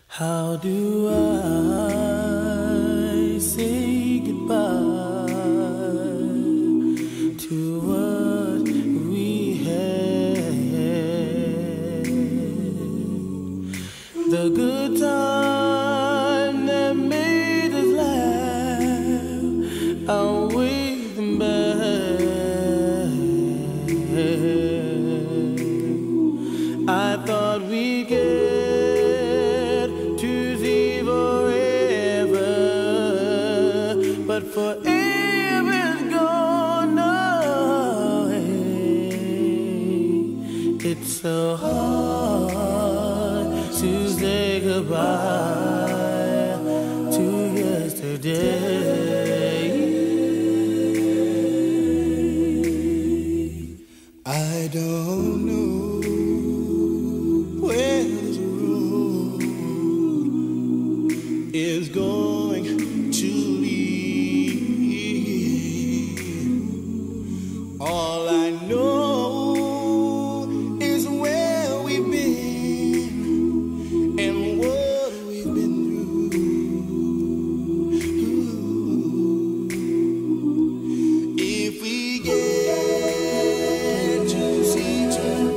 How do I say goodbye to what we had? The good time that made us laugh, outweigh them bad. I thought we'd get but forever's gone away. It's so hard to say goodbye to yesterday. I don't know where this road is going to lead. All I know is where we've been and what we've been through. If we get to see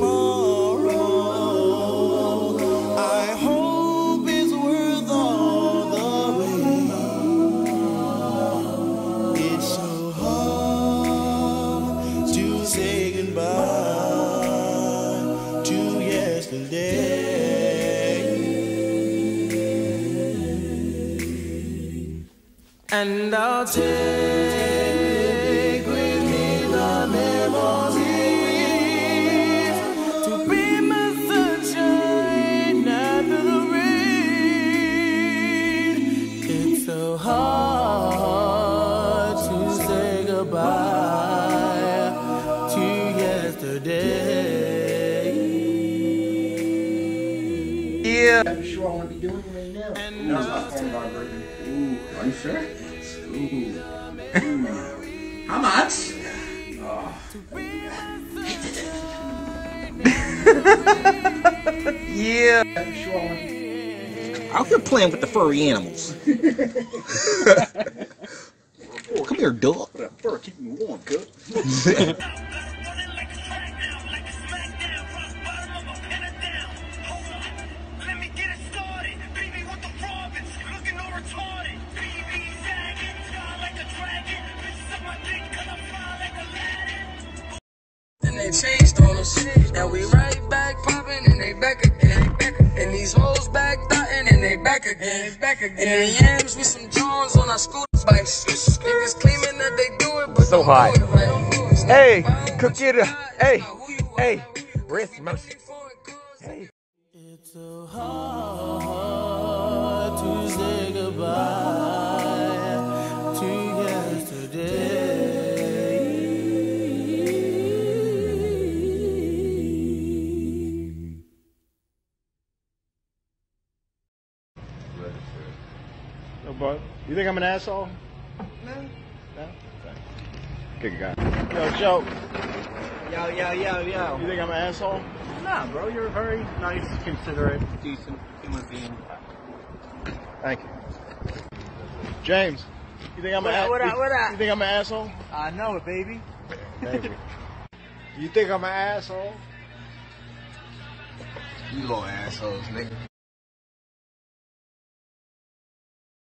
tomorrow, I hope it's worth all the wait. It's so hard to say goodbye to yesterday. And I'll take with me the memories to be my sunshine after the rain. It's so hard to say goodbye to yesterday. Yeah. I'm sure I want to be doing it right now. And No, it's not phone vibrating. Ooh, are you sure? Ooh. How much? Oh. Yeah. I'm sure I want to. Out here playing with the furry animals. Oh, come here, dog. That fur keep me warm, good. And they changed on us, and we right back popping, and they back again, and these hoes back dotting, and they back again, and the yams with some Jones on our scooter bikes. Niggas claiming that they do it, but So don't high. do it right. Hey, cook it. Hey, hey, rest mercy. Hey. it's so hard to say goodbye to yesterday. No, bud. You think I'm an asshole? No. No? Okay. Good guy. Yo, Joe. Yo. You think I'm an asshole? Nah, bro, you're a very nice, considerate, decent human being. Thank you. James, you think I'm an asshole? What up? You think I'm an asshole? I know it, baby. Thank you. You think I'm an asshole? You little assholes, nigga.